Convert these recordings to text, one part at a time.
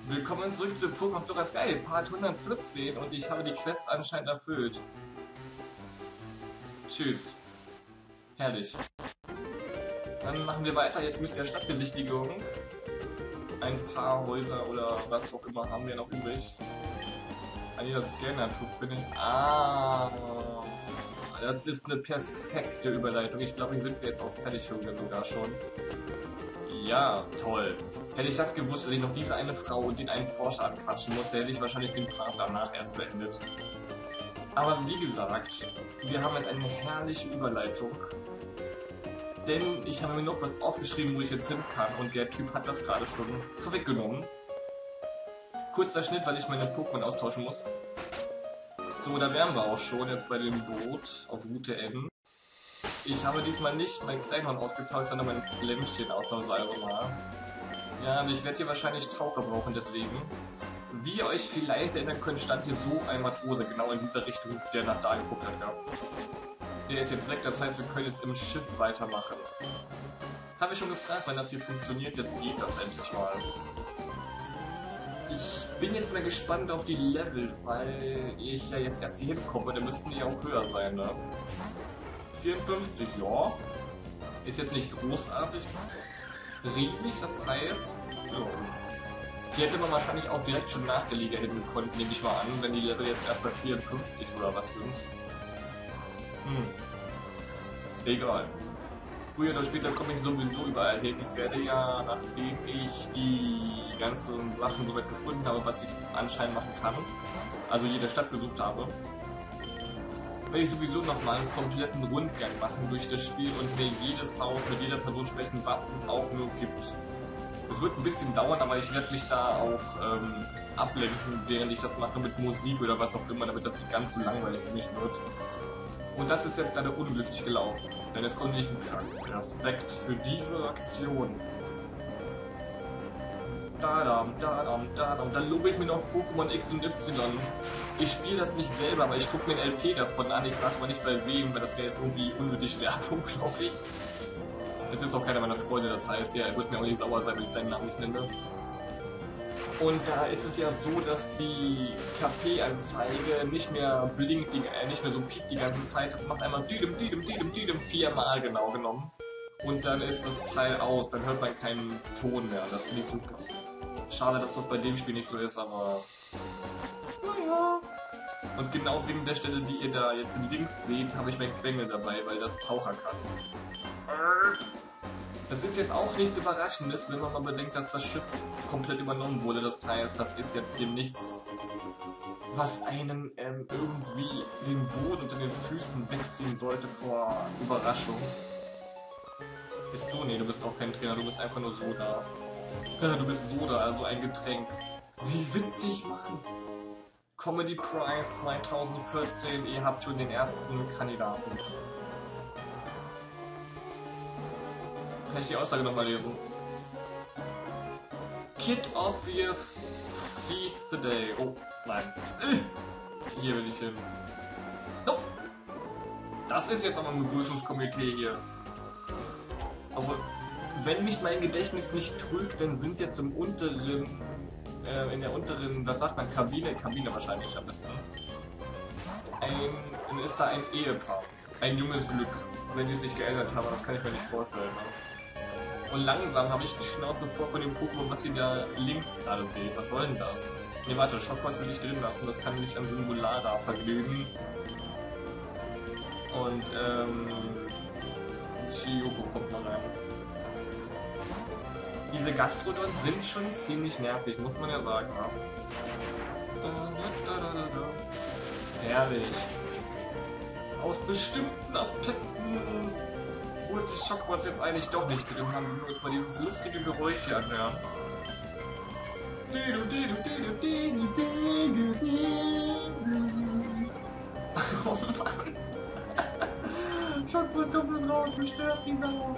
Willkommen zurück zu Pokémon Flora Sky, Part 114 und ich habe die Quest anscheinend erfüllt. Tschüss. Herrlich. Dann machen wir weiter jetzt mit der Stadtbesichtigung. Ein paar Häuser oder was auch immer haben wir noch übrig. Das Scanner-Tuch finde ich. Das ist eine perfekte Überleitung. Ich glaube, hier sind wir jetzt auch fertig sogar schon. Ja, toll. Hätte ich das gewusst, dass ich noch diese eine Frau und den einen Forscher anquatschen muss, hätte ich wahrscheinlich den Part danach erst beendet. Aber wie gesagt, wir haben jetzt eine herrliche Überleitung. Denn ich habe mir noch was aufgeschrieben, wo ich jetzt hin kann und der Typ hat das gerade schon vorweggenommen. Kurzer Schnitt, weil ich meine Pokémon austauschen muss. So, da wären wir auch schon jetzt bei dem Boot auf Route N. Ich habe diesmal nicht mein Kleinhorn ausgetauscht, sondern mein Flämmchen ausnahmsweise mal. Ja, und ich werde hier wahrscheinlich Taucher brauchen, deswegen. Wie ihr euch vielleicht erinnern könnt, stand hier so ein Matrose genau in dieser Richtung, der nach da geguckt hat, ja. Der ist jetzt weg, das heißt, wir können jetzt im Schiff weitermachen. Habe ich schon gefragt, wann das hier funktioniert, jetzt geht das endlich mal. Ich bin jetzt mal gespannt auf die Level, weil ich ja jetzt erst hier hinkomme, dann müssten die auch höher sein, ne? 54, ja. Ist jetzt nicht großartig. Riesig, das heißt, ja. Hier hätte man wahrscheinlich auch direkt schon nach der Liga hin können, nehme ich mal an, wenn die Level jetzt erst bei 54 oder was sind. Egal. Früher oder später komme ich sowieso überall hin. Ich werde ja, nachdem ich die ganzen Sachen soweit gefunden habe, was ich anscheinend machen kann, also jede Stadt besucht habe, werde ich sowieso nochmal einen kompletten Rundgang machen durch das Spiel und mir jedes Haus mit jeder Person sprechen, was es auch nur gibt. Es wird ein bisschen dauern, aber ich werde mich da auch ablenken, während ich das mache mit Musik oder was auch immer, damit das nicht ganz so langweilig für mich wird. Und das ist jetzt gerade unglücklich gelaufen, denn es konnte ich einen Respekt für diese Aktion. Dann lobe ich mir noch Pokémon X und Y. Ich spiele das nicht selber, aber ich gucke mir ein LP davon an. Ich sage aber nicht bei wem, weil das wäre jetzt irgendwie unnötig Werbung, glaube ich. Es ist auch keiner meiner Freunde, das heißt, er wird mir auch nicht sauer sein, wenn ich seinen Namen nicht nenne. Und da ist es ja so, dass die KP-Anzeige nicht mehr blinkt, nicht mehr so piekt die ganze Zeit. Das macht einmal Düdem viermal genau genommen. Und dann ist das Teil aus, dann hört man keinen Ton mehr. Das finde ich super. Schade, dass das bei dem Spiel nicht so ist, aber... Naja. Und genau wegen der Stelle, die ihr da jetzt links seht, habe ich mein Quengel dabei, weil das Taucher kann. Das ist jetzt auch nichts Überraschendes, wenn man mal bedenkt, dass das Schiff komplett übernommen wurde. Das heißt, das ist jetzt hier nichts, was einen irgendwie den Boden unter den Füßen wegziehen sollte vor Überraschung. Bist du? Nee, du bist auch kein Trainer, du bist einfach nur Soda. Du bist Soda, also ein Getränk. Wie witzig, Mann! Comedy Prize 2014, ihr habt schon den ersten Kandidaten. Kann ich die Aussage nochmal lesen? Kid Obvious sees the day. Oh, nein. Hier will ich hin. So. Das ist jetzt aber ein Begrüßungskomitee hier. Also, wenn mich mein Gedächtnis nicht trügt, dann sind jetzt im unteren, in der unteren, was sagt man, Kabine wahrscheinlich am besten, ist da ein Ehepaar. Ein junges Glück. Wenn die sich geändert haben, das kann ich mir nicht vorstellen. Ne? Und langsam habe ich die Schnauze voll von dem Pokémon, was ihr da links gerade seht. Was soll denn das? Ne, warte, Schockpoint will ich drin lassen, das kann mich am Singular da vergnügen. Und, Chiyoko kommt mal rein. Diese Gastrodons sind schon ziemlich nervig, muss man ja sagen. Ja? Herrlich. Aus bestimmten Aspekten holt sich Schockwatz jetzt eigentlich doch nicht drin, haben wir uns mal dieses lustige Geräusch hier anhören. Oh Mann. Schockwatz, komm bloß raus, du störst die Sau.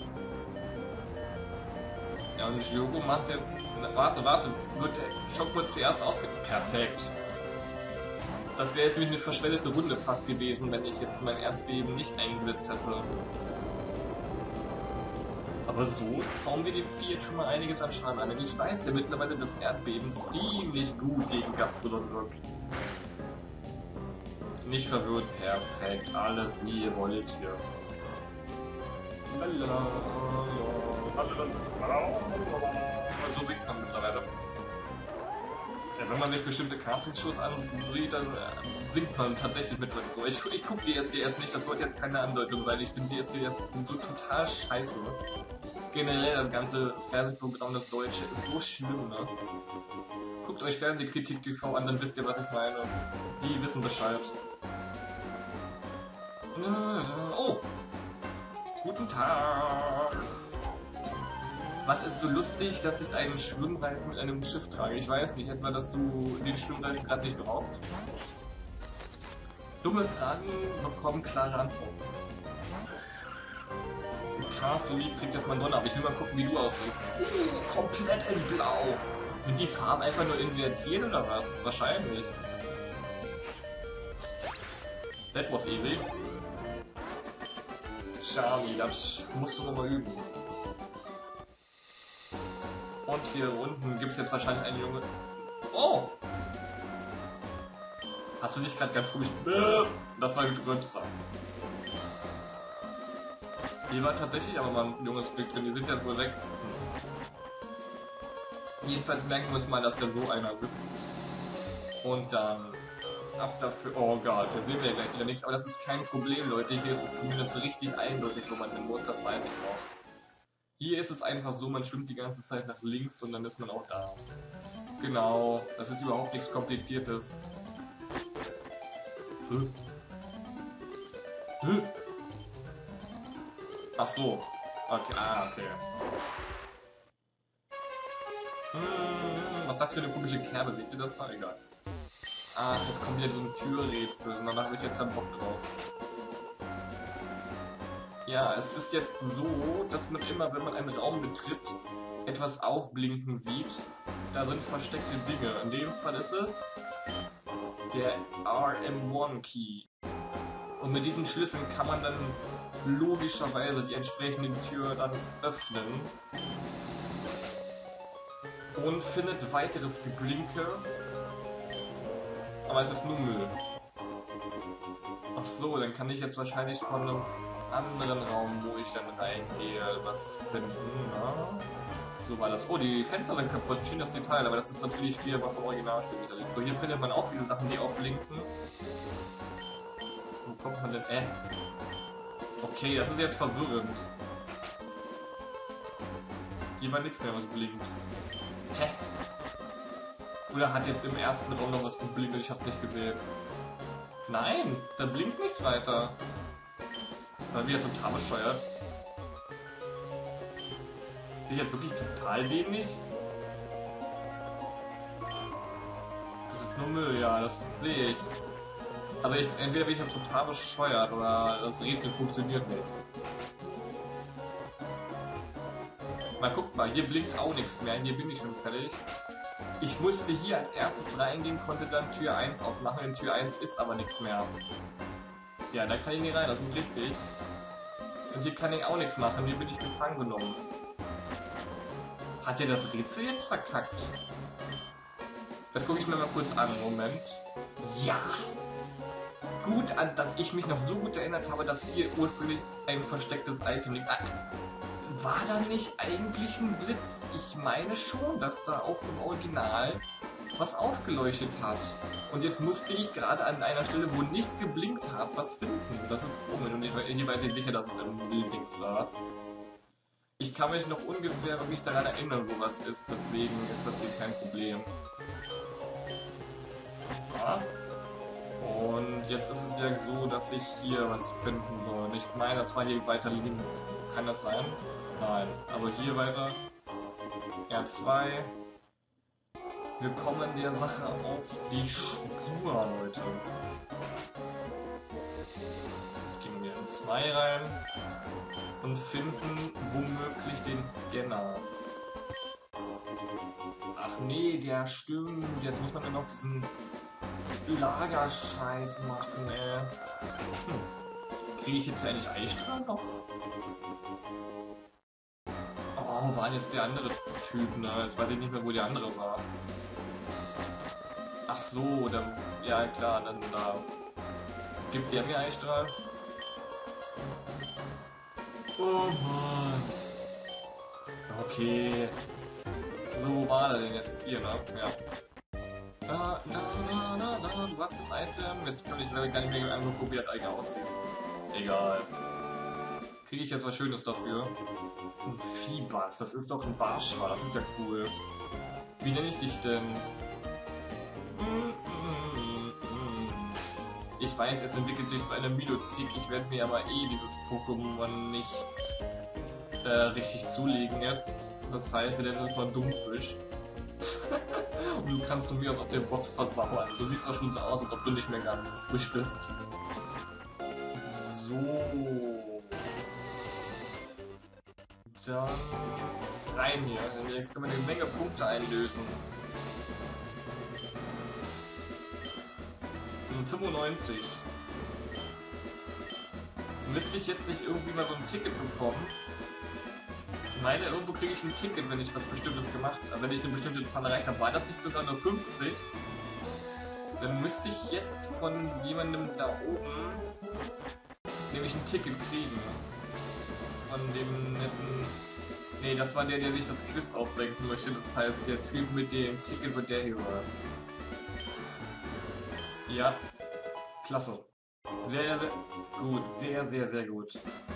Ja, und Chiyoko macht jetzt... Warte, wird Schockwatz zuerst Perfekt. Das wäre jetzt nämlich eine verschwendete Runde fast gewesen, wenn ich jetzt mein Erdbeben nicht eingesetzt hätte. Aber so hauen wir dem Vieh jetzt schon mal einiges an Schaden an. Und ich weiß ja mittlerweile, dass Erdbeben ziemlich gut gegen Gastrodon wirkt. Nicht verwirrt, perfekt. Alles wie ihr wollt hier. So singt man mittlerweile. Ja, wenn man sich bestimmte Cartoons-Shows ansieht, dann singt man tatsächlich mittlerweile so. Ich gucke DSDS nicht, das sollte jetzt keine Andeutung sein. Ich finde DSDS so total scheiße. Generell das ganze Fernsehprogramm, das Deutsche, ist so schlimm, ne? Guckt euch Fernsehkritik TV an, dann wisst ihr, was ich meine. Die wissen Bescheid. Oh! Guten Tag! Was ist so lustig, dass ich einen Schwimmreifen mit einem Schiff trage? Ich weiß nicht, etwa, dass du den Schwimmreifen gerade nicht brauchst. Dumme Fragen bekommen klare Antworten. Castle Leaf kriegt jetzt mal Donner, aber ich will mal gucken, wie du aussiehst. Komplett in Blau. Sind die Farben einfach nur invertiert oder was? Wahrscheinlich. That was easy. Charlie, das musst du noch mal üben. Und hier unten gibt es jetzt wahrscheinlich einen Junge. Oh! Hast du dich gerade ganz komisch... Das war größer. Hier war tatsächlich aber mal ein junges Glück drin. Die sind jetzt wohl weg. Jedenfalls merken wir uns mal, dass da so einer sitzt. Und dann ab dafür. Oh Gott, da sehen wir ja gleich wieder nichts. Aber das ist kein Problem, Leute. Hier ist es zumindest richtig eindeutig, wo man hin muss. Das weiß ich noch. Hier ist es einfach so, man schwimmt die ganze Zeit nach links und dann ist man auch da. Genau, das ist überhaupt nichts Kompliziertes. Ach so. Okay, okay. Was ist das für eine komische Kerbe? Seht ihr das da? Egal. Ach, jetzt kommt wieder so ein Türrätsel und dann habe ich jetzt einen Bock drauf. Ja, es ist jetzt so, dass man immer, wenn man einen Raum betritt, etwas aufblinken sieht. Da sind versteckte Dinge. In dem Fall ist es der RM1-Key. Und mit diesen Schlüsseln kann man dann logischerweise die entsprechende Tür dann öffnen. Und findet weiteres Geblinke. Aber es ist nur Müll. Ach so, dann kann ich jetzt wahrscheinlich von einem anderen Raum, wo ich dann reingehe, was finden. Na? So war das. Oh, die Fenster sind kaputt. Schönes Detail, aber das ist natürlich wie aber vom Originalspiel wieder. So, hier findet man auch viele Sachen, die aufblinken. Wo kommt man denn? Okay, das ist jetzt verwirrend. Hier war nichts mehr, was blinkt. Hä? Oder hat jetzt im ersten Raum noch was geblinkt und ich hab's nicht gesehen? Nein, da blinkt nichts weiter. Weil wir jetzt total bescheuert. Bin ich jetzt wirklich total dämlich? Das ist nur Müll, ja, das sehe ich. Also entweder bin ich jetzt total bescheuert oder das Rätsel funktioniert nicht. Mal guckt mal, hier blinkt auch nichts mehr, hier bin ich schon fertig. Ich musste hier als erstes reingehen, konnte dann Tür 1 aufmachen, in Tür 1 ist aber nichts mehr. Ja, da kann ich nicht rein, das ist richtig. Und hier kann ich auch nichts machen, hier bin ich gefangen genommen. Hat der das Rätsel jetzt verkackt? Das gucke ich mir mal kurz an, Moment. Ja! Gut, an dass ich mich noch so gut erinnert habe, dass hier ursprünglich ein verstecktes Item liegt. War da nicht eigentlich ein Blitz? Ich meine schon, dass da auch im Original was aufgeleuchtet hat. Und jetzt musste ich gerade an einer Stelle, wo nichts geblinkt hat, was finden. Das ist komisch und hier weiß ich sicher, dass es im Bildings war. Ich kann mich noch ungefähr wirklich daran erinnern, wo was ist, deswegen ist das hier kein Problem. Ja. Und jetzt ist es ja so, dass ich hier was finden soll. Und ich meine, das war hier weiter links. Kann das sein? Nein. Also hier weiter. R2. Wir kommen der Sache auf die Spur, Leute. Jetzt gehen wir in 2 rein und finden womöglich den Scanner. Ach nee, der stimmt. Jetzt muss man dann noch diesen Lagerscheiß machen, Kriege ich jetzt eigentlich Eistrahl noch? wo war jetzt der andere Typ, ne? Jetzt weiß ich nicht mehr, wo der andere war. Ach so, dann, ja klar, dann da. Gibt der mir Eisstrahl? Oh Mann. Okay. So war der denn jetzt hier, ne? Ja. Du hast das Item. Jetzt kann ich selber gar nicht mehr angucken, wie das eigentlich aussieht. Egal. Kriege ich jetzt was Schönes dafür? Ein Viehbass, das ist doch ein Barschwa, das ist ja cool. Wie nenne ich dich denn? Ich weiß, es entwickelt sich zu einer Milothek, ich werde mir aber dieses Pokémon nicht richtig zulegen jetzt. Das heißt, wir nennen uns mal Dummfisch. Und du kannst von mir aus auf der Box versauern. Du siehst auch schon so aus, als ob du nicht mehr ganz frisch bist. So. Dann rein hier. Jetzt können wir eine Menge Punkte einlösen. 95. Müsste ich jetzt nicht irgendwie mal so ein Ticket bekommen? Ich meine, irgendwo kriege ich ein Ticket, wenn ich was Bestimmtes gemacht habe. Wenn ich eine bestimmte Zahl erreicht habe. War das nicht sogar nur 50? Dann müsste ich jetzt von jemandem da oben nämlich ein Ticket kriegen. Von dem netten... Nee, das war der, der sich das Quiz ausdenken möchte. Das heißt, der Typ mit dem Ticket wird der hier war. Ja. Klasse. Sehr, sehr gut. Sehr, sehr, sehr gut.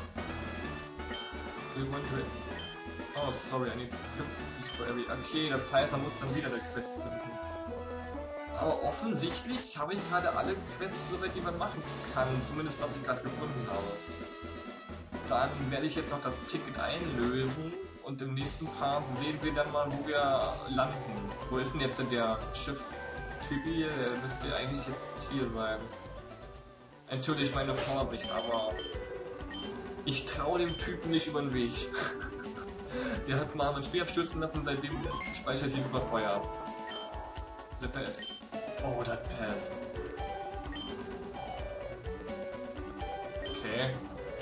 Oh, sorry, I need 50 for every... Okay, das heißt, er muss dann wieder eine Quest finden. Aber offensichtlich habe ich gerade alle Quests soweit, die man machen kann. Zumindest, was ich gerade gefunden habe. Dann werde ich jetzt noch das Ticket einlösen. Und im nächsten Part sehen wir dann mal, wo wir landen. Wo ist denn jetzt der Schiff-Typi? Der müsste eigentlich jetzt hier sein. Entschuldigt meine Vorsicht, aber ich traue dem Typen nicht über den Weg. Der hat mal mein Spiel abstürzen lassen, seitdem speichere ich jedes Mal Feuer ab. Oh, das Pass. Okay.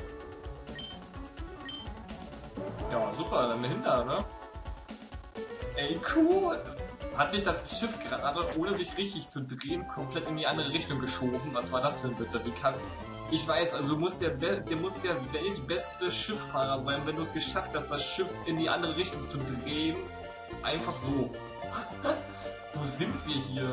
Ja, super, dann dahinter, ne? Ey, cool! Hat sich das Schiff gerade, ohne sich richtig zu drehen, komplett in die andere Richtung geschoben? Was war das denn bitte? Wie kann... Ich weiß, also muss der muss der weltbeste Schifffahrer sein, wenn du es geschafft hast, das Schiff in die andere Richtung zu drehen. Einfach so. Wo sind wir hier?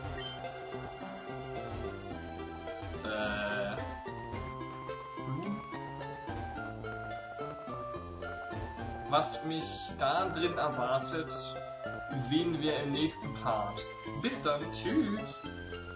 Was mich da drin erwartet, sehen wir im nächsten Part. Bis dann, tschüss!